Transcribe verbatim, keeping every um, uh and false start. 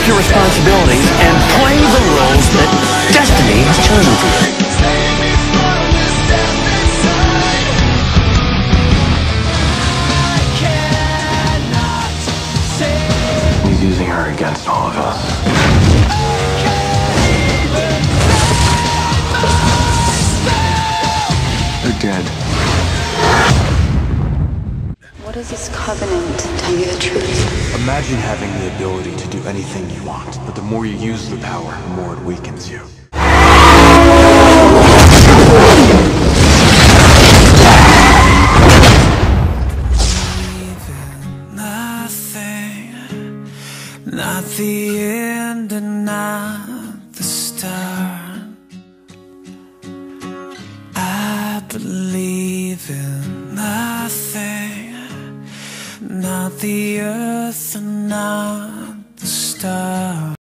your responsibilities and play the roles that destiny has chosen for you. He's using her against all of us. They're dead. What does this covenant tell you the truth? Imagine having the ability to do anything you want, but the more you use the power, the more it weakens you. Nothing, not the end and not the start. I believe in nothing, not the earth and not the stars.